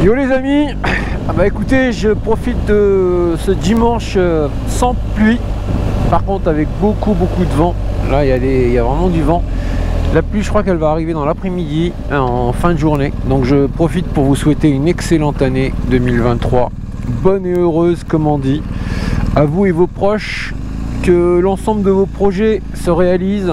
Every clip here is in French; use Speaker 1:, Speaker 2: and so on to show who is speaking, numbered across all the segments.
Speaker 1: Yo les amis, écoutez, je profite de ce dimanche sans pluie, par contre avec beaucoup de vent. Là il y a vraiment du vent. La pluie, je crois qu'elle va arriver dans l'après-midi, en fin de journée. Donc je profite pour vous souhaiter une excellente année 2023, bonne et heureuse comme on dit, à vous et vos proches, que l'ensemble de vos projets se réalisent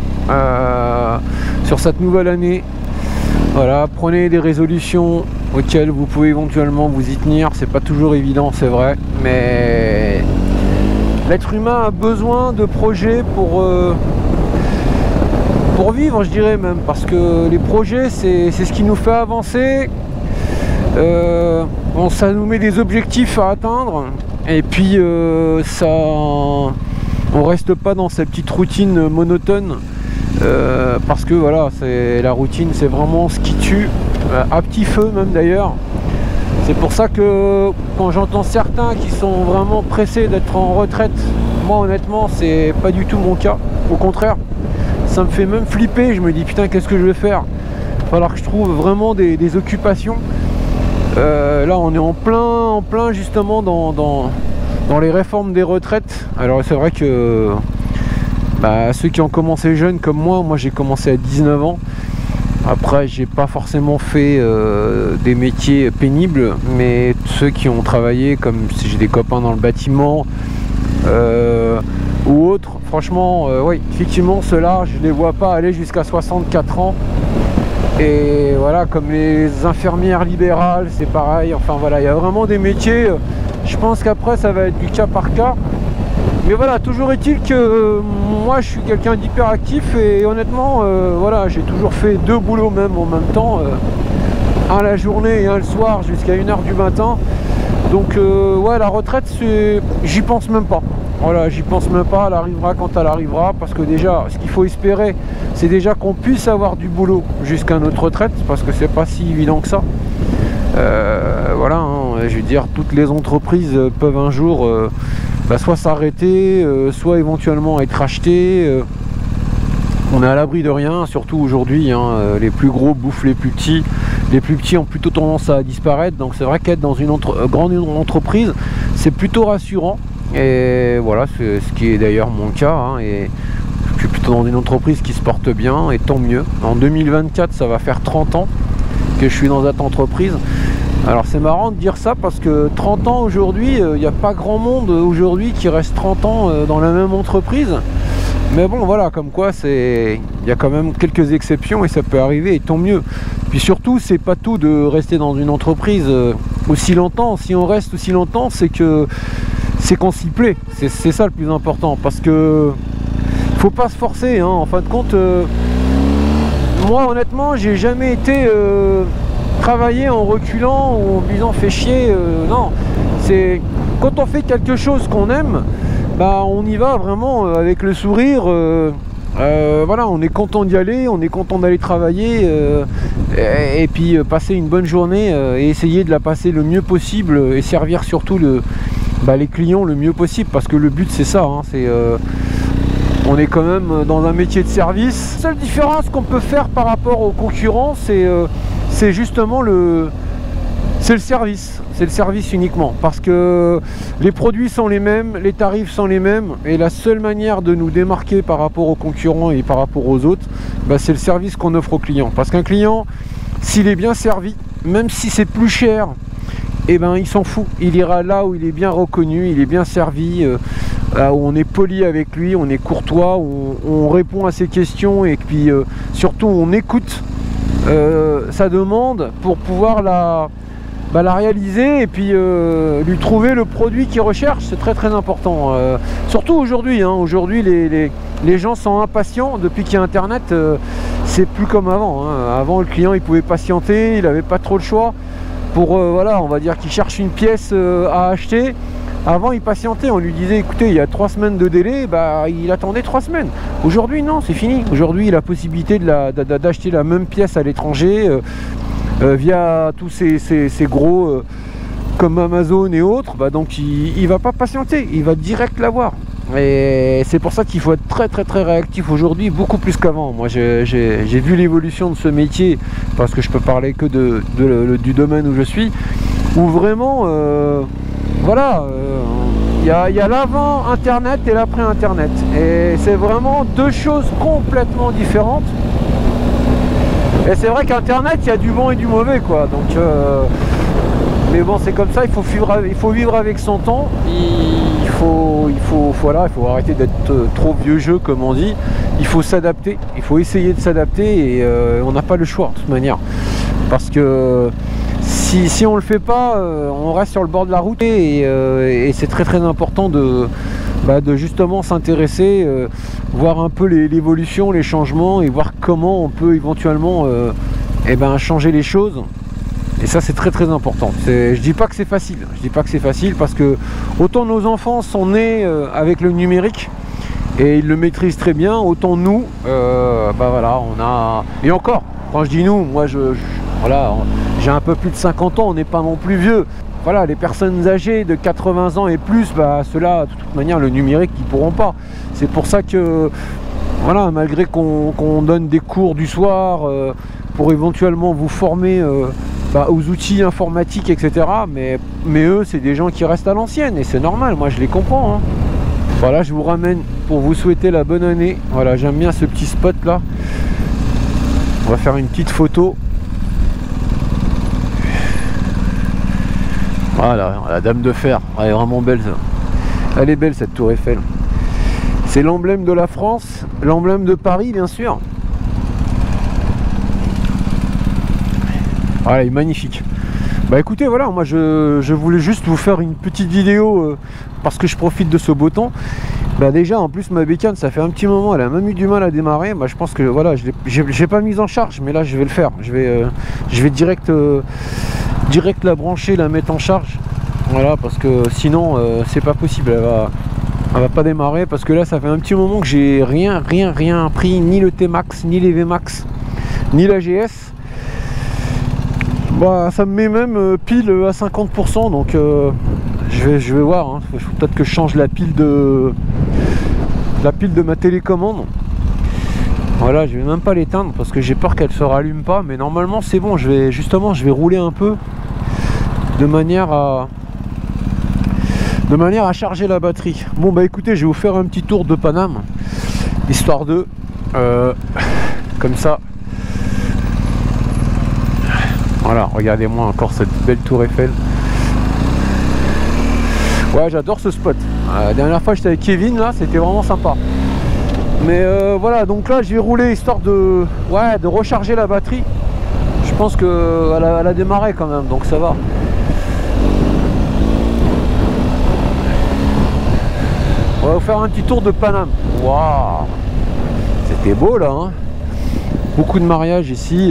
Speaker 1: sur cette nouvelle année. Voilà, prenez des résolutions auxquelles vous pouvez éventuellement vous y tenir. C'est pas toujours évident, c'est vrai, mais l'être humain a besoin de projets pour vivre, je dirais même, parce que les projets, c'est ce qui nous fait avancer. Bon, ça nous met des objectifs à atteindre, et puis on reste pas dans cette petite routine monotone. Parce que voilà, la routine, c'est vraiment ce qui tue, à petit feu même d'ailleurs. C'est pour ça que quand j'entends certains qui sont vraiment pressés d'être en retraite, moi honnêtement c'est pas du tout mon cas. Au contraire, ça me fait même flipper. Je me dis putain, qu'est-ce que je vais faire? Il va falloir que je trouve vraiment des occupations. Là on est en plein justement dans les réformes des retraites. Alors c'est vrai que ceux qui ont commencé jeunes comme moi j'ai commencé à 19 ans. Après j'ai pas forcément fait des métiers pénibles, mais ceux qui ont travaillé, comme si j'ai des copains dans le bâtiment ou autres, franchement oui, effectivement ceux-là je les vois pas aller jusqu'à 64 ans. Et voilà, comme les infirmières libérales, c'est pareil. Enfin voilà, il y a vraiment des métiers, je pense qu'après ça va être du cas par cas. Mais voilà, toujours est-il que moi je suis quelqu'un d'hyperactif et honnêtement, voilà, j'ai toujours fait deux boulots même en même temps, un la journée et un le soir jusqu'à 1 h du matin. Donc ouais, la retraite, j'y pense même pas. Voilà, j'y pense même pas, elle arrivera quand elle arrivera, parce que déjà, ce qu'il faut espérer, c'est déjà qu'on puisse avoir du boulot jusqu'à notre retraite, parce que c'est pas si évident que ça. Voilà, hein, je veux dire, toutes les entreprises peuvent un jour soit s'arrêter, soit éventuellement être achetées. On est à l'abri de rien, surtout aujourd'hui, hein, les plus gros bouffent les plus petits. Les plus petits ont plutôt tendance à disparaître, donc c'est vrai qu'être dans une grande entreprise, c'est plutôt rassurant. Et voilà, c'est ce qui est d'ailleurs mon cas, hein, et je suis plutôt dans une entreprise qui se porte bien, et tant mieux. En 2024, ça va faire 30 ans que je suis dans cette entreprise. Alors c'est marrant de dire ça parce que 30 ans aujourd'hui, il n'y a pas grand monde aujourd'hui qui reste 30 ans dans la même entreprise. Mais bon voilà, comme quoi il y a quand même quelques exceptions et ça peut arriver, et tant mieux. Puis surtout, c'est pas tout de rester dans une entreprise aussi longtemps. Si on reste aussi longtemps, c'est qu'on s'y plaît. C'est ça le plus important, parce que faut pas se forcer, hein. En fin de compte, moi honnêtement, j'ai jamais été travailler en reculant ou en disant fait chier. Non, c'est quand on fait quelque chose qu'on aime, on y va vraiment avec le sourire. Voilà, on est content d'y aller, on est content d'aller travailler, et puis passer une bonne journée et essayer de la passer le mieux possible et servir surtout les clients le mieux possible, parce que le but c'est ça, hein, on est quand même dans un métier de service. La seule différence qu'on peut faire par rapport aux concurrents, c'est justement le service. C'est le service uniquement, parce que les produits sont les mêmes, les tarifs sont les mêmes, et la seule manière de nous démarquer par rapport aux concurrents et par rapport aux autres, c'est le service qu'on offre aux clients. Parce qu'un client, s'il est bien servi, même si c'est plus cher, il s'en fout. Il ira là où il est bien reconnu, il est bien servi, où on est poli avec lui, on est courtois, où on répond à ses questions, et puis surtout on écoute sa demande pour pouvoir la réaliser, et puis lui trouver le produit qu'il recherche. C'est très important, surtout aujourd'hui, hein. Aujourd'hui les gens sont impatients. Depuis qu'il y a internet, c'est plus comme avant, hein. Avant le client il pouvait patienter, il n'avait pas trop le choix pour voilà, on va dire qu'il cherche une pièce à acheter. Avant il patientait, on lui disait écoutez, il y a 3 semaines de délai, il attendait 3 semaines. Aujourd'hui non, c'est fini. Aujourd'hui il a la possibilité d'acheter la même pièce à l'étranger via tous ces gros comme Amazon et autres. Donc il va pas patienter, il va direct l'avoir. Et c'est pour ça qu'il faut être très réactif aujourd'hui, beaucoup plus qu'avant. Moi j'ai vu l'évolution de ce métier, parce que je peux parler que du domaine où je suis, où vraiment voilà, il y a l'avant internet et l'après internet, et c'est vraiment deux choses complètement différentes. Et c'est vrai qu'internet, il y a du bon et du mauvais, quoi. Donc mais bon, c'est comme ça, il faut vivre avec son temps. Voilà, il faut arrêter d'être trop vieux jeu, comme on dit. Il faut s'adapter, il faut essayer de s'adapter, et on n'a pas le choix de toute manière. Parce que si on le fait pas, on reste sur le bord de la route, et c'est très important de justement s'intéresser, voir un peu l'évolution, les changements, et voir comment on peut éventuellement changer les choses. Et ça, c'est très important. Je dis pas que c'est facile, parce que autant nos enfants sont nés avec le numérique et ils le maîtrisent très bien, autant nous, voilà, on a... Et encore, quand je dis nous, moi voilà, j'ai un peu plus de 50 ans, on n'est pas non plus vieux. Voilà, les personnes âgées de 80 ans et plus, ceux-là, de toute manière, le numérique, ils pourront pas. C'est pour ça que, voilà, malgré qu'on donne des cours du soir pour éventuellement vous former aux outils informatiques, etc. Mais eux, c'est des gens qui restent à l'ancienne, et c'est normal, moi je les comprends. Hein. Voilà, je vous ramène pour vous souhaiter la bonne année. Voilà, j'aime bien ce petit spot là. On va faire une petite photo. Voilà, la Dame de Fer, elle est vraiment belle ça. Elle est belle cette tour Eiffel. C'est l'emblème de la France, l'emblème de Paris bien sûr. Voilà, il est magnifique. Écoutez, voilà, moi je voulais juste vous faire une petite vidéo parce que je profite de ce beau temps. Déjà, en plus, ma bécane, ça fait un petit moment, elle a même eu du mal à démarrer. Je pense que voilà, je l'ai pas mise en charge, mais là je vais le faire. Je vais direct la brancher, la mettre en charge. Voilà, parce que sinon c'est pas possible. Elle va pas démarrer, parce que là ça fait un petit moment que j'ai rien pris, ni le T-Max, ni les V-Max, ni la GS. Ça me met même pile à 50%, donc je vais voir, hein. Il faut peut-être que je change la pile de ma télécommande. Voilà, je vais même pas l'éteindre parce que j'ai peur qu'elle se rallume pas, mais normalement c'est bon. Je vais rouler un peu de manière à charger la batterie. Bon écoutez, je vais vous faire un petit tour de Paname, histoire de comme ça. Voilà, regardez-moi encore cette belle tour Eiffel. Ouais, j'adore ce spot. La dernière fois j'étais avec Kevin, là, c'était vraiment sympa. Mais voilà, donc là je vais rouler histoire de recharger la batterie. Je pense qu'elle a démarré quand même, donc ça va. On va vous faire un petit tour de Paname. Waouh, c'était beau là, hein. Beaucoup de mariages ici.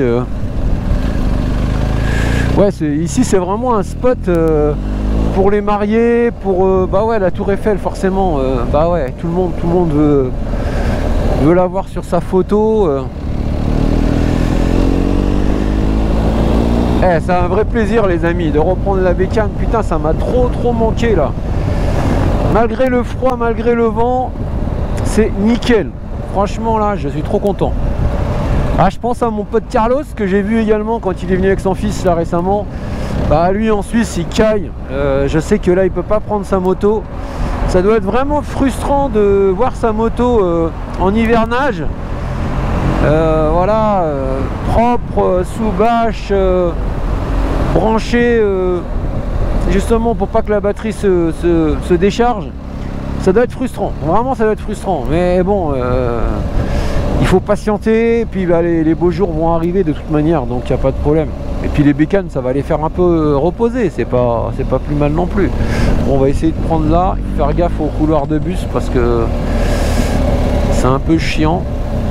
Speaker 1: Ouais, ici c'est vraiment un spot pour les mariés, pour la tour Eiffel forcément. Tout le monde veut l'avoir sur sa photo. C'est un vrai plaisir les amis de reprendre la bécane. Putain, ça m'a trop manqué là. Malgré le froid, malgré le vent, c'est nickel. Franchement là, je suis trop content. Je pense à mon pote Carlos que j'ai vu également quand il est venu avec son fils là récemment. Lui en Suisse il caille. Je sais que là il peut pas prendre sa moto. Ça doit être vraiment frustrant de voir sa moto en hivernage. Voilà, propre, sous bâche, branchée justement pour pas que la batterie se décharge. Ça doit être frustrant, vraiment ça doit être frustrant. Mais bon, il faut patienter, et puis les beaux jours vont arriver de toute manière, donc il n'y a pas de problème. Et puis les bécanes, ça va les faire un peu reposer, c'est pas plus mal non plus. Bon, on va essayer de prendre là, faire gaffe au couloir de bus parce que c'est un peu chiant.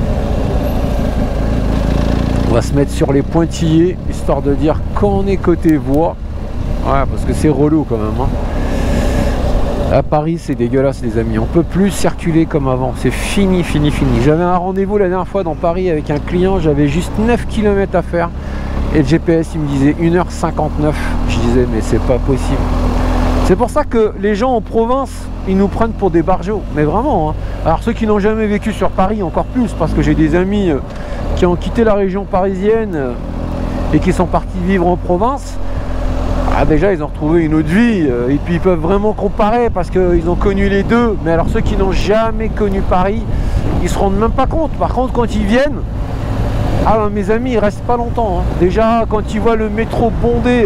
Speaker 1: On va se mettre sur les pointillés, histoire de dire qu'on est côté voie. Ouais, parce que c'est relou quand même, hein. À Paris c'est dégueulasse les amis, on peut plus circuler comme avant, c'est fini. J'avais un rendez-vous la dernière fois dans Paris avec un client, j'avais juste 9 km à faire et le GPS il me disait 1h59. Je disais mais c'est pas possible. C'est pour ça que les gens en province, ils nous prennent pour des barjots, mais vraiment, hein. Alors ceux qui n'ont jamais vécu sur Paris, encore plus, parce que j'ai des amis qui ont quitté la région parisienne et qui sont partis vivre en province. Ah, déjà ils ont retrouvé une autre vie, et puis ils peuvent vraiment comparer parce qu'ils ont connu les deux. Mais alors ceux qui n'ont jamais connu Paris, ils se rendent même pas compte. Par contre quand ils viennent, ah ben, mes amis ils restent pas longtemps, hein. Déjà quand ils voient le métro bondé,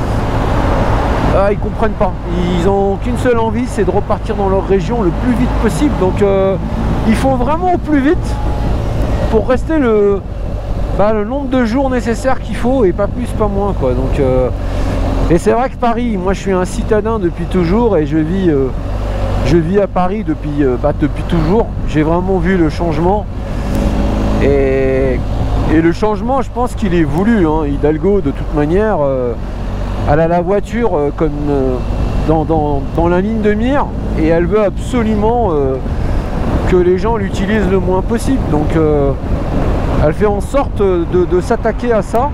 Speaker 1: ils comprennent pas. Ils ont qu'une seule envie, c'est de repartir dans leur région le plus vite possible. Donc il faut vraiment au plus vite pour rester le nombre de jours nécessaires qu'il faut, et pas plus pas moins quoi. Donc et c'est vrai que Paris, moi je suis un citadin depuis toujours, et je vis à Paris depuis toujours. J'ai vraiment vu le changement, et le changement, je pense qu'il est voulu, hein. Hidalgo de toute manière, elle a la voiture comme dans la ligne de mire, et elle veut absolument que les gens l'utilisent le moins possible. Donc elle fait en sorte de s'attaquer à ça.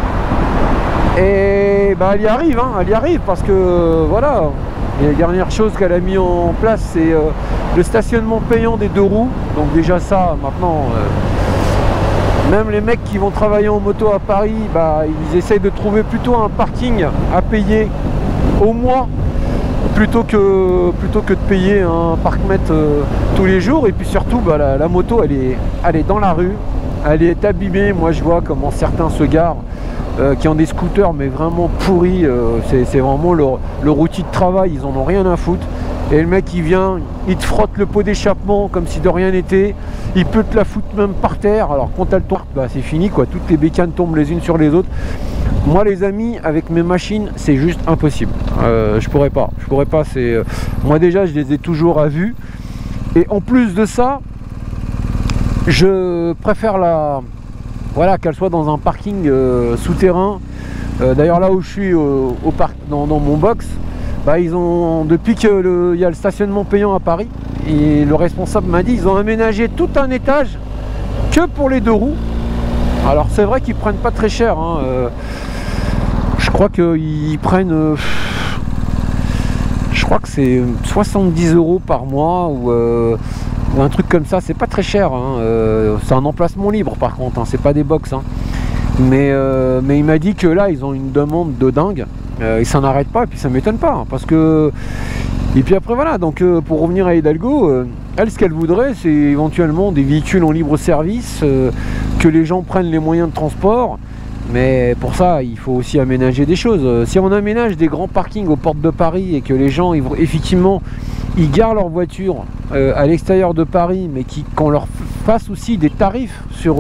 Speaker 1: Et bah, elle y arrive, hein, elle y arrive, parce que voilà, les dernières choses qu'elle a mis en place, c'est le stationnement payant des 2 roues. Donc déjà ça, maintenant, même les mecs qui vont travailler en moto à Paris, bah, ils essayent de trouver plutôt un parking à payer au mois, plutôt que de payer un parc-mètre tous les jours. Et puis surtout, bah, la moto, elle est dans la rue, elle est abîmée. Moi je vois comment certains se garent, qui ont des scooters mais vraiment pourris, c'est vraiment leur outil de travail, ils en ont rien à foutre. Et le mec il vient, il te frotte le pot d'échappement comme si de rien n'était, il peut te la foutre même par terre. Alors quand elle tombe, bah, c'est fini quoi, toutes les bécanes tombent les unes sur les autres. Moi les amis, avec mes machines, c'est juste impossible. Je pourrais pas, c'est moi déjà je les ai toujours à vue, et en plus de ça, je préfère qu'elle soit dans un parking souterrain. D'ailleurs là où je suis au parc, dans mon box, bah, ils ont, depuis qu'il y a le stationnement payant à Paris, et le responsable m'a dit, ils ont aménagé tout un étage que pour les 2 roues. Alors c'est vrai qu'ils prennent pas très cher, hein. Je crois qu'ils prennent je crois que c'est 70 € par mois, ou un truc comme ça. C'est pas très cher, hein. C'est un emplacement libre par contre, hein. C'est pas des box, hein. Mais il m'a dit que là ils ont une demande de dingue, ils s'en arrêtent pas, et puis ça m'étonne pas, hein, parce que, et puis après voilà. Donc pour revenir à Hidalgo, elle, ce qu'elle voudrait, c'est éventuellement des véhicules en libre service, que les gens prennent les moyens de transport. Mais pour ça, il faut aussi aménager des choses. Si on aménage des grands parkings aux portes de Paris, et que les gens, effectivement, ils garent leur voiture à l'extérieur de Paris, mais qu'on leur fasse aussi des tarifs sur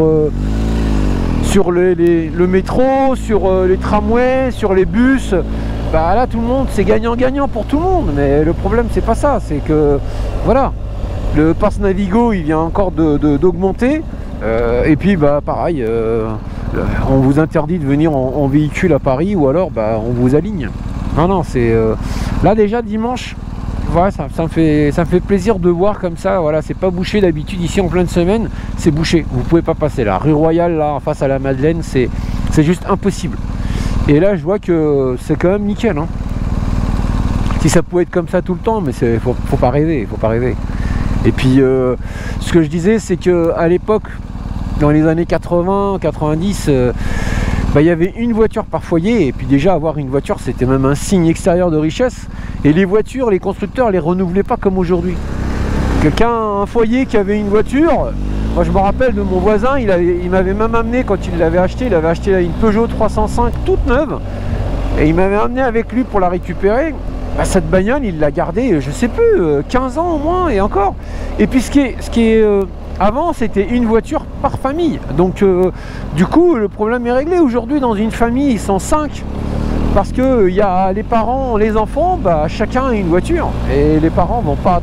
Speaker 1: le métro, sur les tramways, sur les bus, bah là tout le monde, c'est gagnant-gagnant pour tout le monde. Mais le problème, c'est pas ça, c'est que voilà, le pass Navigo il vient encore d'augmenter, et puis bah pareil, on vous interdit de venir en véhicule à Paris, ou alors bah on vous aligne. Non, c'est là déjà dimanche, voilà, ça me fait plaisir de voir comme ça. Voilà, c'est pas bouché d'habitude ici en pleine semaine, c'est bouché, vous pouvez pas passer. La rue Royale là face à la Madeleine, c'est juste impossible. Et là je vois que c'est quand même nickel, hein. Si ça pouvait être comme ça tout le temps, mais faut pas rêver, Et puis ce que je disais, c'est que à l'époque, dans les années 80, 90, il y avait une voiture par foyer, et puis déjà avoir une voiture c'était même un signe extérieur de richesse. Et les voitures, les constructeurs les renouvelaient pas comme aujourd'hui. Un foyer qui avait une voiture, moi je me rappelle de mon voisin, il m'avait même amené, quand il l'avait acheté une Peugeot 305 toute neuve, et il m'avait amené avec lui pour la récupérer. Bah, cette bagnole il l'a gardée, je sais plus, 15 ans au moins, et encore. Et puis ce qui est avant, c'était une voiture par famille. Donc du coup le problème est réglé. Aujourd'hui dans une famille ils sont 5, parce que il y a les parents, les enfants, bah, chacun a une voiture, et les parents vont pas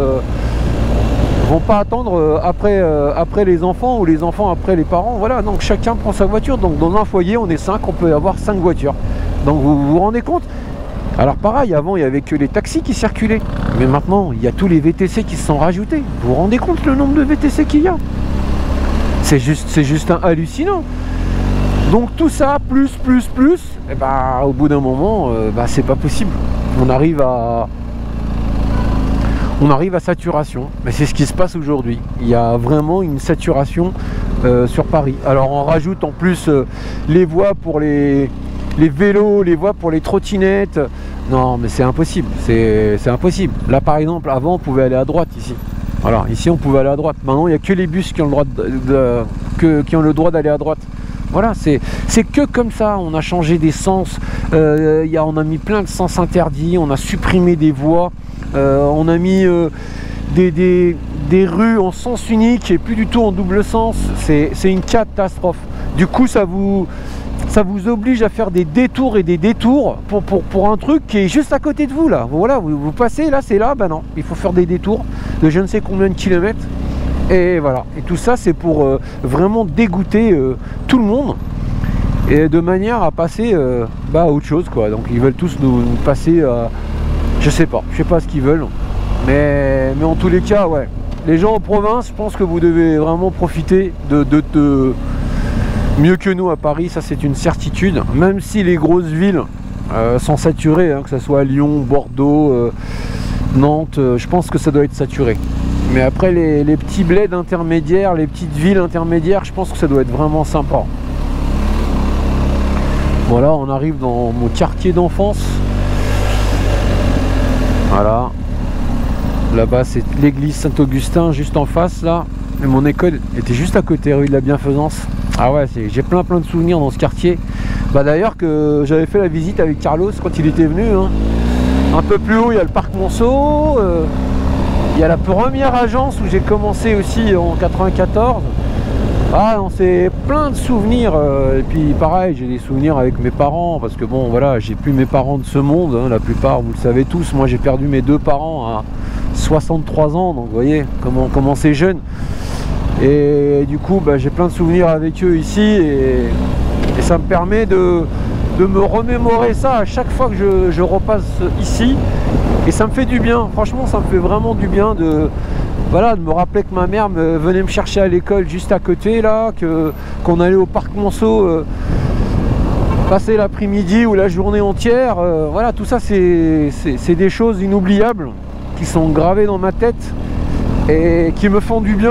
Speaker 1: attendre après les enfants, ou les enfants après les parents. Voilà, donc chacun prend sa voiture. Donc dans un foyer on est 5, on peut avoir 5 voitures. Donc vous vous rendez compte? Alors pareil, avant il n'y avait que les taxis qui circulaient, mais maintenant il y a tous les VTC qui se sont rajoutés. Vous vous rendez compte le nombre de VTC qu'il y a? C'est juste hallucinant. Donc tout ça, plus, et bah, au bout d'un moment, bah, c'est pas possible. on arrive à saturation. Mais c'est ce qui se passe aujourd'hui. Il y a vraiment une saturation sur Paris. Alors on rajoute en plus les voies pour les vélos, les voies pour les trottinettes. Non mais c'est impossible, c'est impossible. Là par exemple, avant on pouvait aller à droite ici. Voilà, ici on pouvait aller à droite. Maintenant il n'y a que les bus qui ont le droit qui ont le droit d'aller à droite. Voilà, c'est que comme ça. On a changé des sens, on a mis plein de sens interdits, on a supprimé des voies, on a mis des rues en sens unique et plus du tout en double sens. C'est une catastrophe. Du coup ça vous oblige à faire des détours et des détours pour un truc qui est juste à côté de vous là. Voilà, vous passez là, c'est là, ben non, il faut faire des détours de je ne sais combien de kilomètres. Et voilà, et tout ça c'est pour vraiment dégoûter tout le monde et de manière à passer à autre chose quoi. Donc ils veulent tous nous passer à, je sais pas ce qu'ils veulent, mais en tous les cas ouais, les gens en province, je pense que vous devez vraiment profiter de mieux que nous à Paris, ça c'est une certitude, même si les grosses villes sont saturées, hein, que ce soit Lyon, Bordeaux, Nantes, je pense que ça doit être saturé. Mais après les petits bleds intermédiaires, les petites villes intermédiaires, je pense que ça doit être vraiment sympa. Voilà, on arrive dans mon quartier d'enfance. Voilà. Là-bas c'est l'église Saint-Augustin juste en face là. Et mon école était juste à côté, rue de la Bienfaisance. Ah ouais, j'ai plein de souvenirs dans ce quartier. Bah d'ailleurs que j'avais fait la visite avec Carlos quand il était venu. Hein. Un peu plus haut il y a le parc Monceau. Il y a la première agence où j'ai commencé aussi en 94. Ah non, c'est plein de souvenirs. Et puis pareil, j'ai des souvenirs avec mes parents. Parce que bon voilà, j'ai plus mes parents de ce monde, hein, la plupart, vous le savez tous. Moi j'ai perdu mes deux parents à 63 ans. Donc vous voyez comment c'est jeune. Et du coup j'ai plein de souvenirs avec eux ici. Et ça me permet de me remémorer ça à chaque fois que je repasse ici. Et ça me fait du bien, franchement ça me fait vraiment du bien de me rappeler que ma mère venait me chercher à l'école juste à côté là, qu'on allait au parc Monceau passer l'après-midi ou la journée entière. Voilà, tout ça c'est des choses inoubliables qui sont gravées dans ma tête et qui me font du bien.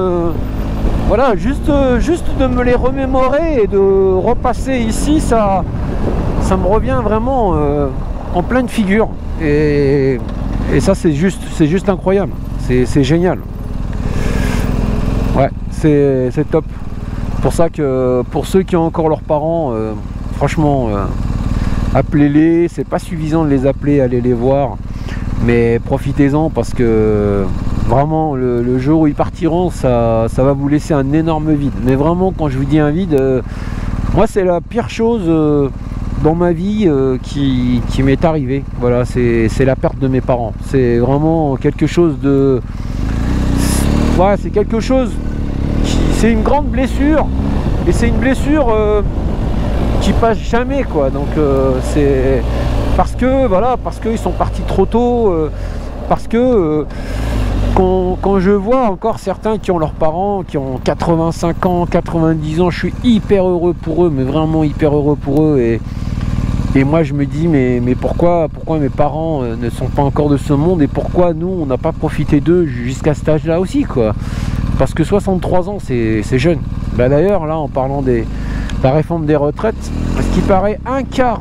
Speaker 1: Voilà, juste de me les remémorer et de repasser ici, ça me revient vraiment en pleine figure. Et ça c'est juste incroyable, c'est génial. Ouais, c'est top. Pour ça que pour ceux qui ont encore leurs parents, franchement appelez-les, c'est pas suffisant de les appeler, allez les voir, mais profitez-en parce que vraiment le jour où ils partiront, ça va vous laisser un énorme vide. Mais vraiment quand je vous dis un vide, moi c'est la pire chose dans ma vie qui m'est arrivé. Voilà, c'est la perte de mes parents. C'est vraiment quelque chose de... Ouais, c'est quelque chose... C'est une grande blessure. Et c'est une blessure qui passe jamais, quoi. Donc c'est... Parce que, voilà, parce qu'ils sont partis trop tôt. Parce que... Quand je vois encore certains qui ont leurs parents, qui ont 85 ans, 90 ans, je suis hyper heureux pour eux, mais vraiment hyper heureux pour eux. Et moi je me dis mais pourquoi mes parents ne sont pas encore de ce monde et pourquoi nous on n'a pas profité d'eux jusqu'à cet âge là aussi quoi. Parce que 63 ans c'est jeune. Bah d'ailleurs là en parlant de la réforme des retraites, ce qui paraît un quart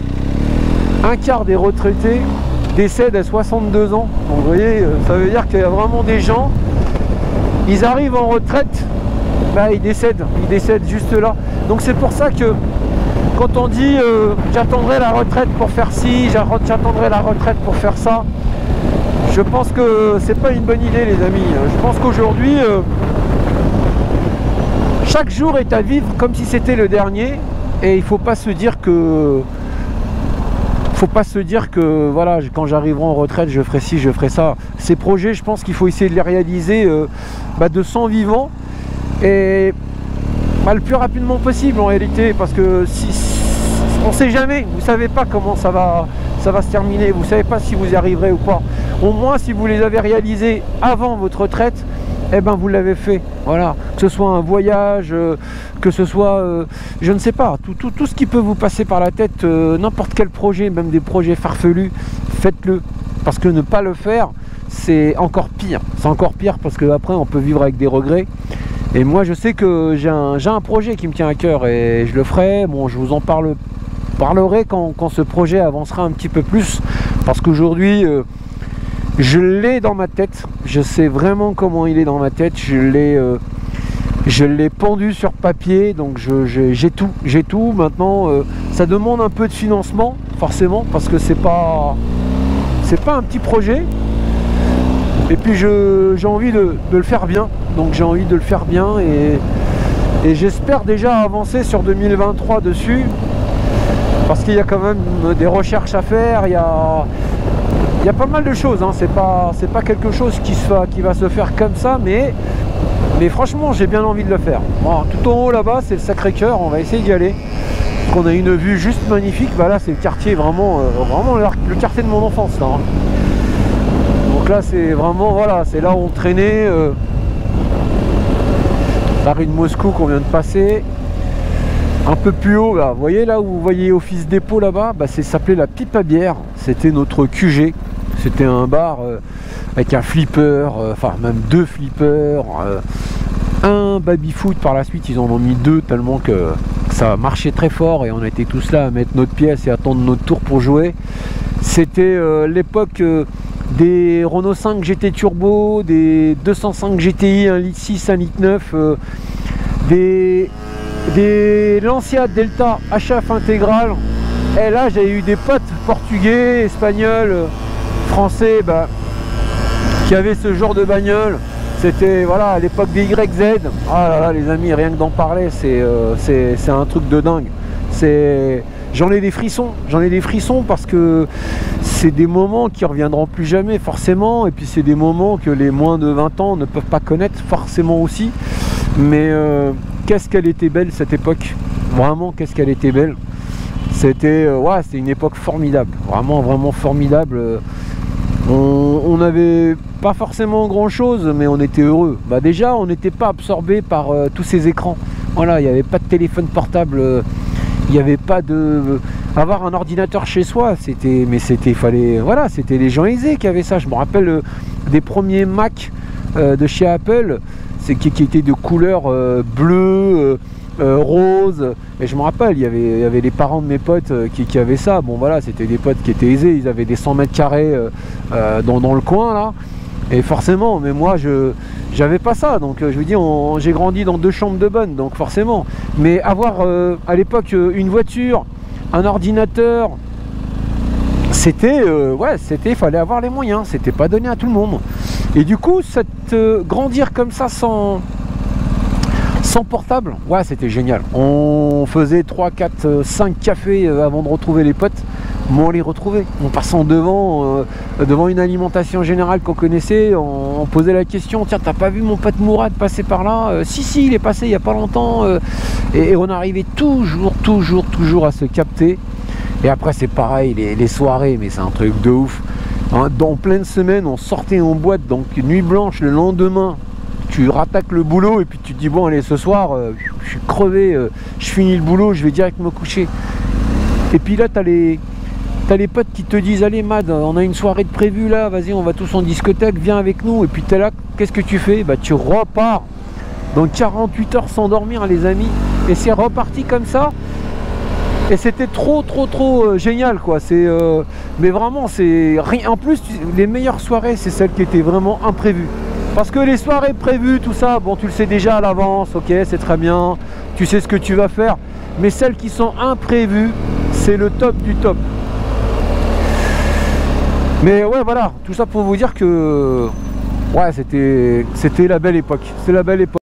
Speaker 1: des retraités décèdent à 62 ans. Donc vous voyez, ça veut dire qu'il y a vraiment des gens, ils arrivent en retraite, ils décèdent juste là. Donc c'est pour ça que quand on dit j'attendrai la retraite pour faire ci, j'attendrai la retraite pour faire ça, je pense que c'est pas une bonne idée les amis. Je pense qu'aujourd'hui chaque jour est à vivre comme si c'était le dernier et il faut pas se dire que voilà, quand j'arriverai en retraite je ferai ci, je ferai ça. Ces projets je pense qu'il faut essayer de les réaliser de son vivant et le plus rapidement possible en réalité, parce que on sait jamais, vous savez pas comment ça va se terminer, vous savez pas si vous y arriverez ou pas. Au moins si vous les avez réalisés avant votre retraite, eh ben vous l'avez fait, voilà, que ce soit un voyage, que ce soit je ne sais pas, tout ce qui peut vous passer par la tête, n'importe quel projet, même des projets farfelus, faites-le. Parce que ne pas le faire, c'est encore pire. C'est encore pire parce qu'après, on peut vivre avec des regrets. Et moi, je sais que j'ai un projet qui me tient à cœur et je le ferai. Bon, je vous en parlerai quand ce projet avancera un petit peu plus. Parce qu'aujourd'hui, je l'ai dans ma tête. Je sais vraiment comment il est dans ma tête. Je l'ai pendu sur papier, donc j'ai tout. Maintenant, ça demande un peu de financement, forcément, parce que c'est pas un petit projet. Et puis j'ai envie de le faire bien, donc j'ai envie de le faire bien et j'espère déjà avancer sur 2023 dessus, parce qu'il y a quand même des recherches à faire. Il y a pas mal de choses, hein. C'est pas quelque chose qui va se faire comme ça, mais franchement, j'ai bien envie de le faire. Bon, tout en haut là-bas, c'est le Sacré-Cœur. On va essayer d'y aller. Parce qu'on a une vue juste magnifique. Bah là, c'est le quartier vraiment le quartier de mon enfance. Là, hein. Donc là, c'est vraiment, voilà, c'est là où on traînait. La rue de Moscou qu'on vient de passer. Un peu plus haut, là, vous voyez là où vous voyez Office Dépôt là-bas, bah, ça s'appelait la Pipe à Bière. C'était notre QG. C'était un bar avec un flipper, enfin même 2 flippers, un baby-foot par la suite. Ils en ont mis 2 tellement que ça marchait très fort et on était tous là à mettre notre pièce et attendre notre tour pour jouer. C'était l'époque des Renault 5 GT Turbo, des 205 GTI 1,6 litre, 1,9 litre, des Lancia Delta HF intégral. Et là, j'ai eu des potes portugais, espagnols, français, bah, qui avaient ce genre de bagnole. C'était, voilà, à l'époque des YZ. Ah là là, les amis, rien que d'en parler, c'est un truc de dingue. J'en ai des frissons parce que c'est des moments qui reviendront plus jamais forcément, et puis c'est des moments que les moins de 20 ans ne peuvent pas connaître forcément aussi. Mais qu'est-ce qu'elle était belle cette époque, vraiment, qu'est-ce qu'elle était belle. C'était ouais, c'était une époque formidable, vraiment formidable. On n'avait pas forcément grand chose, mais on était heureux. Bah déjà, on n'était pas absorbé par tous ces écrans. Voilà, il n'y avait pas de téléphone portable, il n'y avait pas de... Avoir un ordinateur chez soi, c'était les gens aisés qui avaient ça. Je me rappelle des premiers Mac de chez Apple, qui étaient de couleur bleue, rose, et je me rappelle, il y avait les parents de mes potes qui avaient ça. Bon voilà, c'était des potes qui étaient aisés, ils avaient des 100 mètres carrés dans le coin là, et forcément, mais moi j'avais pas ça, donc je veux dire, j'ai grandi dans 2 chambres de bonne, donc forcément, mais avoir à l'époque une voiture, un ordinateur, c'était fallait avoir les moyens, c'était pas donné à tout le monde. Et du coup, grandir comme ça sans portable, ouais, c'était génial. On faisait 3, 4, 5 cafés avant de retrouver les potes. On les retrouvait. En passant devant une alimentation générale qu'on connaissait, on posait la question, tiens, t'as pas vu mon pote Mourad passer par là? Si, il est passé il y a pas longtemps. Et on arrivait toujours à se capter. Et après, c'est pareil, les soirées, mais c'est un truc de ouf. Hein, dans pleine semaine, on sortait en boîte, donc nuit blanche le lendemain. Tu rattaques le boulot et puis tu te dis bon allez, ce soir je suis crevé, je finis le boulot, je vais direct me coucher. Et puis là t'as les potes qui te disent allez Mad, on a une soirée de prévue là, vas-y on va tous en discothèque, viens avec nous. Et puis t'es là, qu'est-ce que tu fais? Bah tu repars dans 48 heures sans dormir les amis, et c'est reparti comme ça. Et c'était trop génial quoi. Mais vraiment c'est rien. En plus les meilleures soirées c'est celles qui étaient vraiment imprévues. Parce que les soirées prévues, tout ça, bon, tu le sais déjà à l'avance, ok, c'est très bien, tu sais ce que tu vas faire. Mais celles qui sont imprévues, c'est le top du top. Mais ouais, voilà, tout ça pour vous dire que ouais, c'était la belle époque. C'est la belle époque.